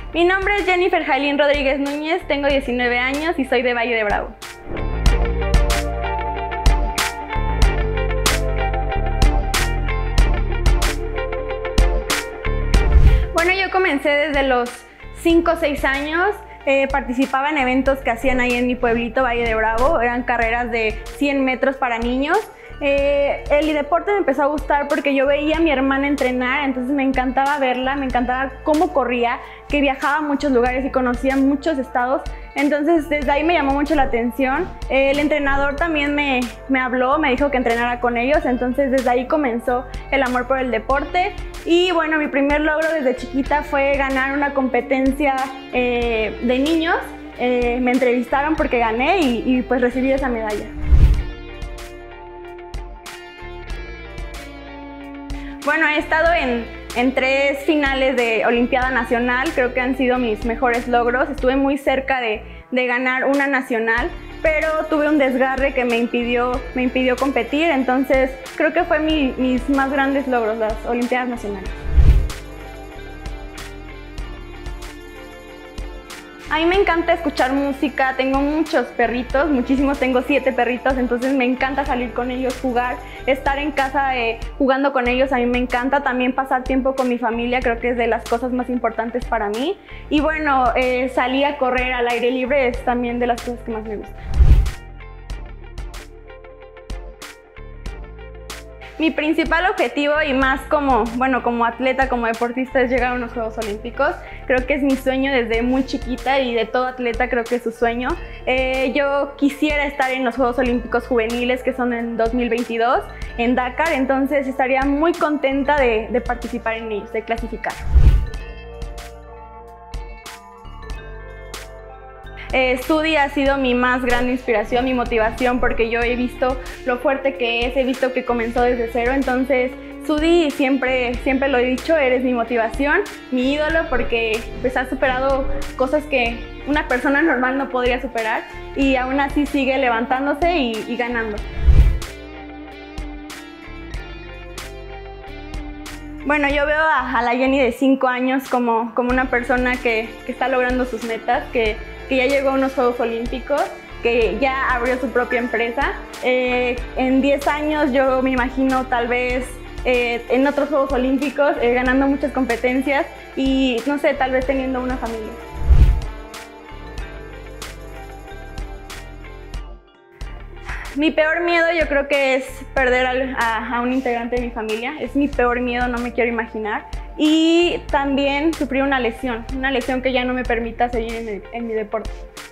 Mi nombre es Jennifer Jailín Rodríguez Núñez, tengo 19 años y soy de Valle de Bravo. Bueno, yo comencé desde los 5 o 6 años. Participaba en eventos que hacían ahí en mi pueblito, Valle de Bravo. Eran carreras de 100 metros para niños. El deporte me empezó a gustar porque yo veía a mi hermana entrenar, entonces me encantaba verla, me encantaba cómo corría, que viajaba a muchos lugares y conocía muchos estados. Entonces desde ahí me llamó mucho la atención. El entrenador también me habló, me dijo que entrenara con ellos, entonces desde ahí comenzó el amor por el deporte. Y bueno, mi primer logro desde chiquita fue ganar una competencia de niños. Me entrevistaron porque gané y pues recibí esa medalla. Bueno, he estado en 3 finales de Olimpiada Nacional, creo que han sido mis mejores logros. Estuve muy cerca de ganar una nacional, pero tuve un desgarre que me impidió competir, entonces creo que fue mis más grandes logros, las Olimpiadas Nacionales. A mí me encanta escuchar música, tengo muchos perritos, muchísimos, tengo 7 perritos, entonces me encanta salir con ellos, jugar, estar en casa jugando con ellos, a mí me encanta también pasar tiempo con mi familia, creo que es de las cosas más importantes para mí. Y bueno, salir a correr al aire libre es también de las cosas que más me gustan. Mi principal objetivo y más como atleta, como deportista, es llegar a unos Juegos Olímpicos. Creo que es mi sueño desde muy chiquita y de todo atleta creo que es su sueño. Yo quisiera estar en los Juegos Olímpicos juveniles que son en 2022 en Dakar, entonces estaría muy contenta de participar en ellos, de clasificar. Sudi ha sido mi más grande inspiración, mi motivación, porque yo he visto lo fuerte que es, he visto que comenzó desde cero, entonces Sudi siempre lo he dicho, eres mi motivación, mi ídolo, porque pues ha superado cosas que una persona normal no podría superar y aún así sigue levantándose y ganando. Bueno, yo veo a la Jenny de 5 años como una persona que está logrando sus metas, que ya llegó a unos Juegos Olímpicos, que ya abrió su propia empresa. En 10 años yo me imagino tal vez en otros Juegos Olímpicos, ganando muchas competencias y no sé, tal vez teniendo una familia. Mi peor miedo yo creo que es perder a un integrante de mi familia. Es mi peor miedo, no me quiero imaginar. Y también sufrir una lesión que ya no me permita seguir en mi deporte.